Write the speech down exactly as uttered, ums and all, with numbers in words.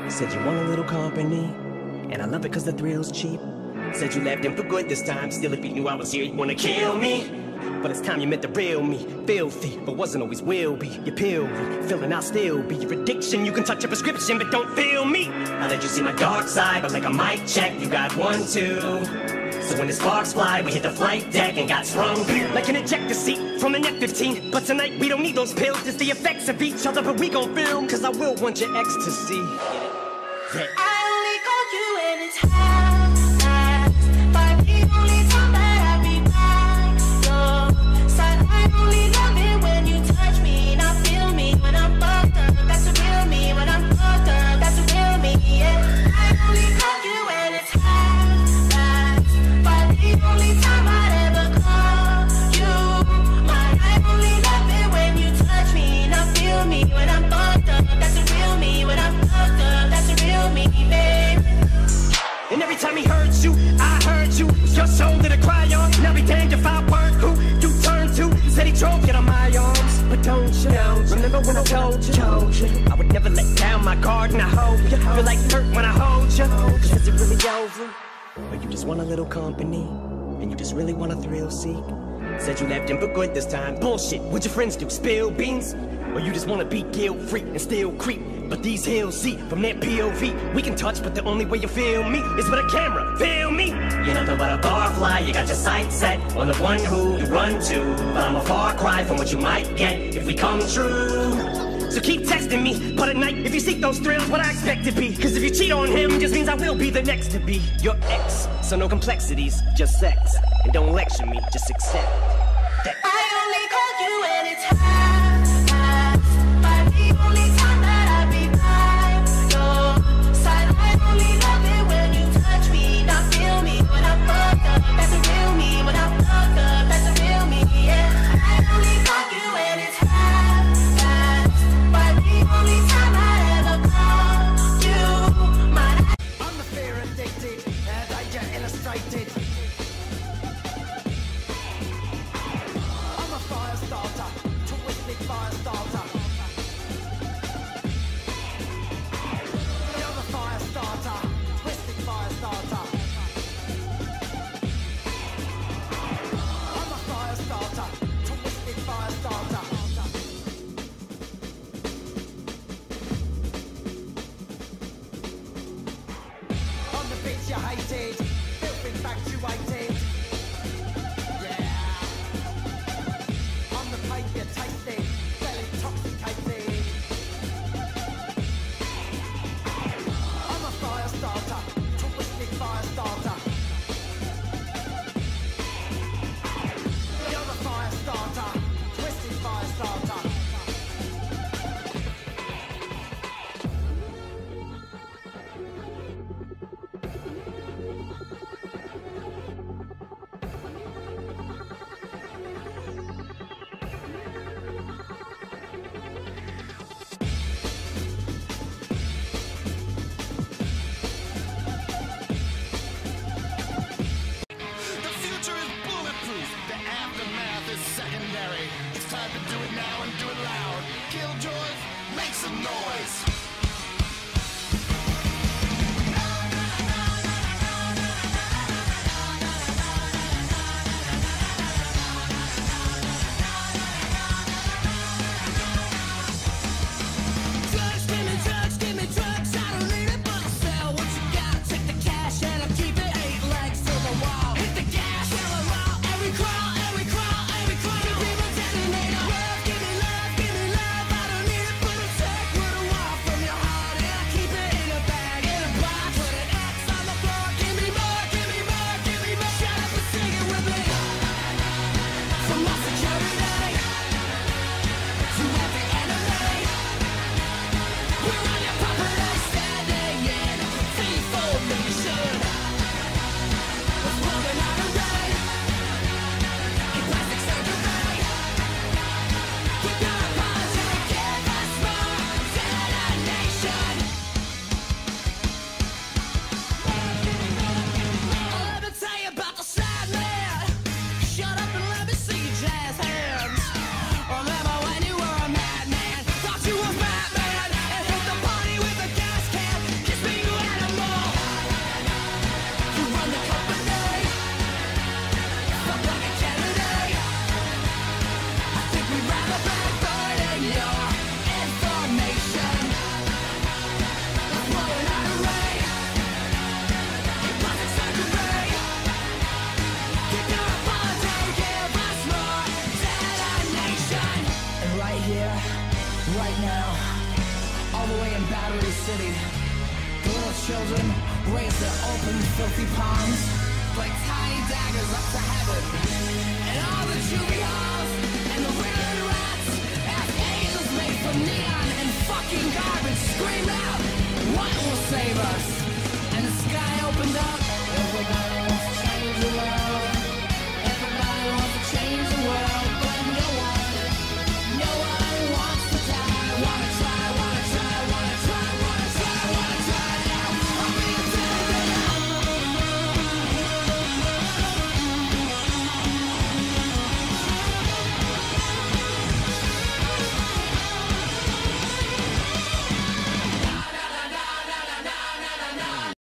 Said you want a little company, and I love it cause the thrill's cheap. Said you left him for good this time. Still, if you knew I was here, you'd wanna kill me. But it's time you met the real me. Filthy, but wasn't always will be. Your pill me, feeling I'll still be your addiction. You can touch your prescription, but don't feel me. I let you see my dark side, but like a mic check, you got one, two. So when the sparks fly, we hit the flight deck and got sprung. Like an ejector seat from an F fifteen. But tonight we don't need those pills, it's the effects of each other. But we gon' film, cause I will want your ecstasy. Yeah. I only call you when it's half-past, but the only time that I be by your side. I only love it when you touch me, not feel me when I'm fucked up. That's the real me when I'm fucked up. That's the real me, yeah. I only call you when it's half-past, but the only time I'd ever call you mine. I only love it when you touch me, not feel me when I'm fucked up. That's the real me when I'm fucked up. That's the real me, babe. And every time he heard you, I heard you. Your soul did a cry on. Now be damned if I weren't who you turned to. Said he drove you to my arms, but don't you remember when I told you, told you I would never let down my guard and I hold you. Feel like hurt when I hold you. Cause is it really over? Or you just want a little company, and you just really want a thrill seek? Said you left him for good this time. Bullshit, what'd your friends do? Spill beans? Or you just wanna be guilt-free and still creep? But these hills see from their P O V. We can touch, but the only way you feel me is with a camera. Feel me? You're nothing but a barfly. You got your sights set on the one who you run to. But I'm a far cry from what you might get if we come true. So keep texting me, but at night, if you seek those thrills, what I expect to be. Cause if you cheat on him, just means I will be the next to be your ex. So no complexities, just sex. And don't lecture me, just accept that. I only call you when it's half-past, but the only time that I be by your side. I only love it when you touch me, not feel me when I'm fucked up. That's the real me when I'm fucked up. That's the real me, yeah. I only call you when it's half-past, but the only time I ever call you mine. I'm the fear addicted, and I get illustrated. I'm a fire starter. children raise their open, filthy palms like tiny daggers up to heaven.